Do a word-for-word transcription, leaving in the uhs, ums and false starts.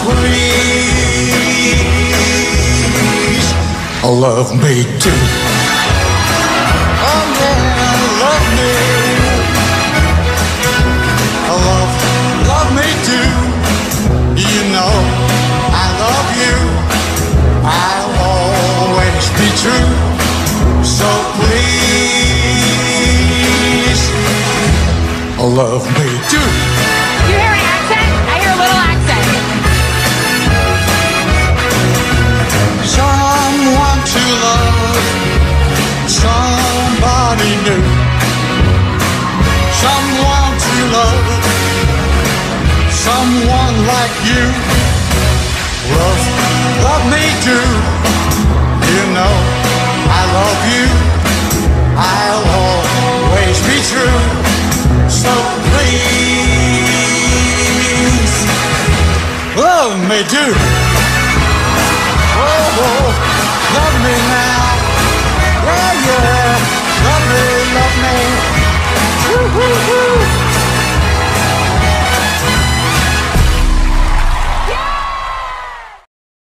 please, love me too. Oh yeah, love me. Love, love me too. You know I love you. I'll always be true. So please, love me too. You hear an accent? I hear a little accent. Someone to love, somebody new. Someone to love, someone like you. Love, love me too. You know I love you. I'll always be true. So please, love me too. Oh, oh, love me now.